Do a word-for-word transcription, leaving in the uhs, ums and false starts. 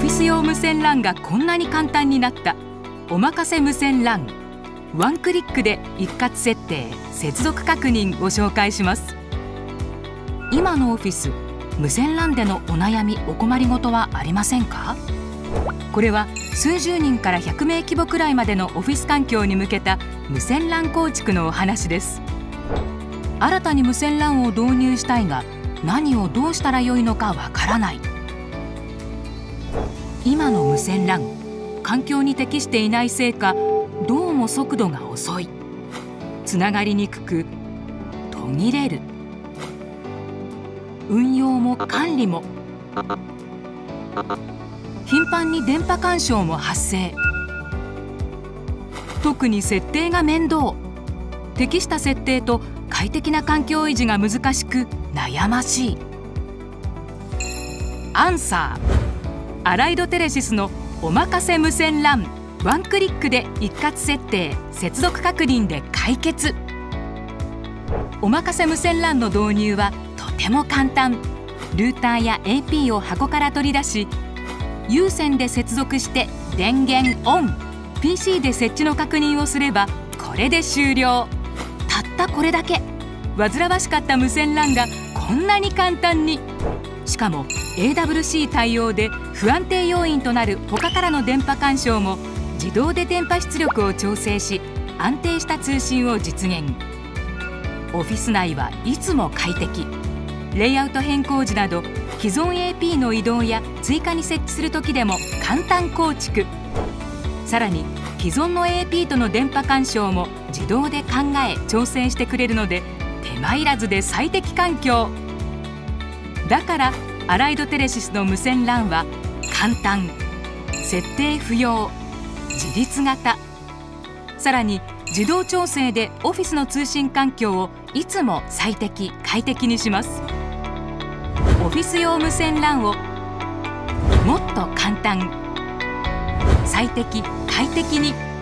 フィス用無線 ラン がこんなに簡単になったおまかせ無線 ラン。ワンクリックで一括設定、接続確認を紹介します。今のオフィス、無線 ラン でのお悩みお困りごとはありませんか？これは数十人からひゃくめい規模くらいまでのオフィス環境に向けた無線 ラン 構築のお話です。新たに無線 ラン を導入したいが、何をどうしたらよいのかわからない。今の無線 ラン、環境に適していないせいか、どうも速度が遅い。つながりにくく、途切れる。運用も管理も。頻繁に電波干渉も発生。特に設定が面倒。適した設定と快適な環境維持が難しく悩ましい。アンサー。アライドテレシスのおまかせ無線 ラン。ワンクリックで一括設定、接続確認で解決。おまかせ無線 ラン の導入はとても簡単。ルーターや エーピー を箱から取り出し、有線で接続して電源オン。ピーシー で設置の確認をすればこれで終了。たったこれだけ。煩わしかった無線 ラン がこんなに簡単に。しかも エーダブリューシー 対応で不安定要因となる他からの電波干渉も自動で電波出力を調整し、安定した通信を実現。オフィス内はいつも快適。レイアウト変更時など既存 エーピー の移動や追加に設置する時でも簡単構築。さらに既存の エーピー との電波干渉も自動で考え調整してくれるので、手間いらずで最適環境。だからアライドテレシスの無線 ラン は簡単、設定不要、自立型。さらに自動調整でオフィスの通信環境をいつも最適快適にします。オフィス用無線 ラン をもっと簡単、最適快適に。